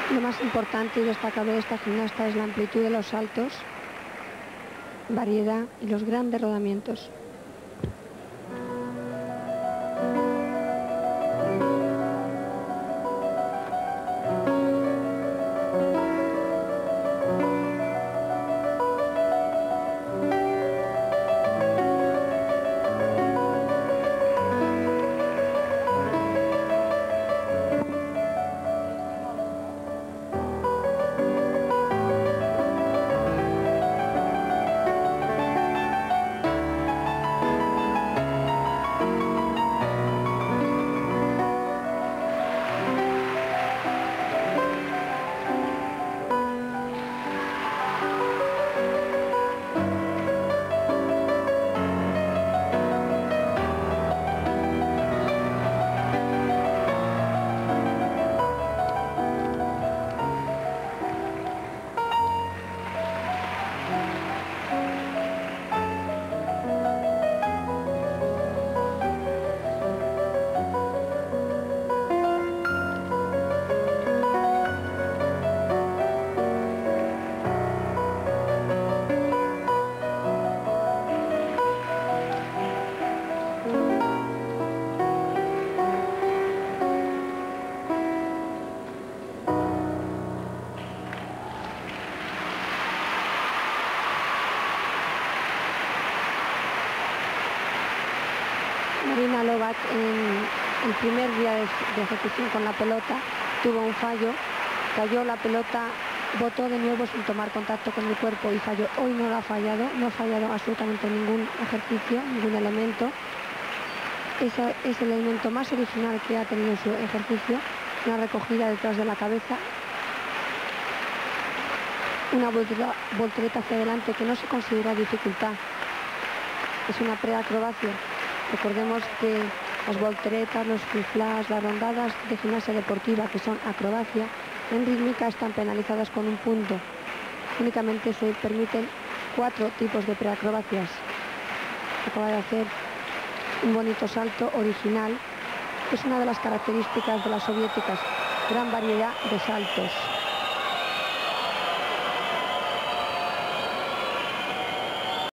Lo más importante y destacable de esta gimnasta es la amplitud de los saltos, variedad y los grandes rodamientos. Marina Lobatch en el primer día de ejecución con la pelota tuvo un fallo, cayó la pelota, botó de nuevo sin tomar contacto con el cuerpo y falló. Hoy no lo ha fallado, no ha fallado absolutamente ningún ejercicio, ningún elemento. Ese es el elemento más original que ha tenido en su ejercicio, una recogida detrás de la cabeza, una voltereta hacia adelante que no se considera dificultad, es una preacrobacia. Recordemos que las volteretas, los flip-flaps, las rondadas de gimnasia deportiva, que son acrobacia, en rítmica están penalizadas con un punto. Únicamente se permiten 4 tipos de preacrobacias. Acaba de hacer un bonito salto original, que es una de las características de las soviéticas, gran variedad de saltos.